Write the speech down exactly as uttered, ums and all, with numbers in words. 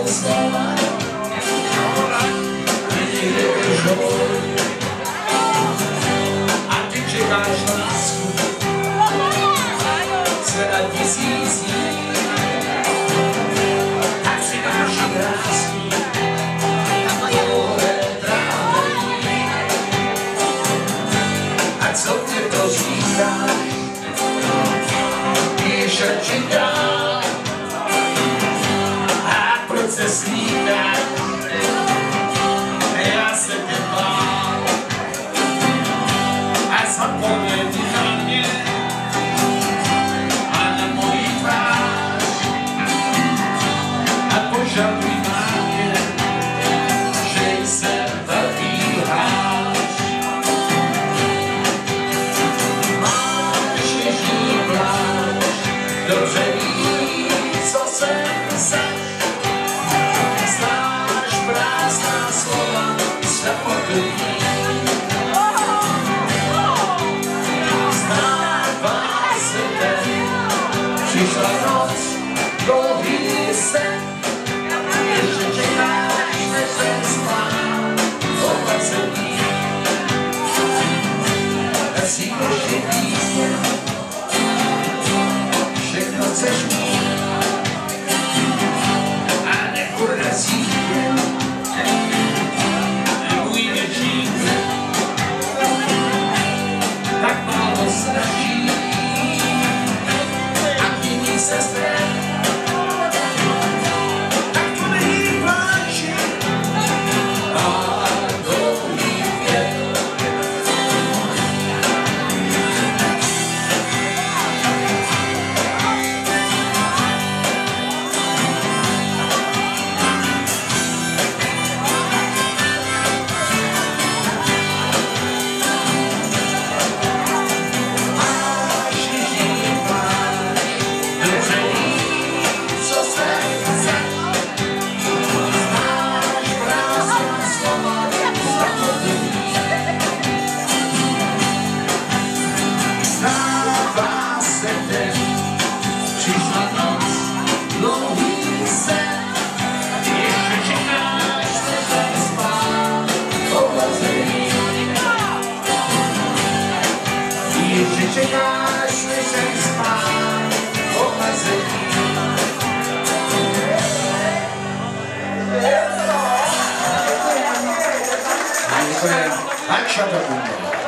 slova, není vydržou. A ty čekáš lásku, se na tisíc dní, tak si dáš krásný, tohle trávení. A co ty to říkáš, když čekáš, a proč se slíkáš, já se tě bál. A zapomeň na mě a na moji tvář a požaduj na mě, že jsem velký hráč. Máš jižní pláž, dobře víš, co jsem zač. Znáš prázdná slova, samotový. Přišla noc, dlouhý sen, ještě čekáš, než jsem spál, opatření. Si ještě víně, všechno chceš mít, a neurazí tě můj věčný květ, tak málo stačí. Sestre, tak to není pláči a dlouhý květ. Přišla noc, dlouhý sen, ještě čekáš, než jsem spál, ohlazený. Ještě čekáš, než jsem spál, ohlazený. Děkujeme. Tak šatapůjde.